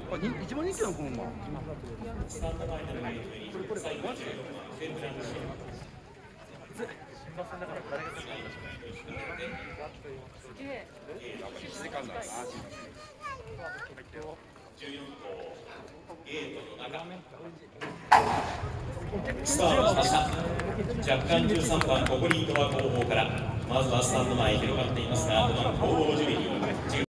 一番人気なのこの馬。 スタンド前のこれ最後に全部なんですよ。 1時間だな。 14号ゲートの中スタートしました。若干13番ココリートは後方からまずはスタンド前広がっていますが、5番後方ジュビリー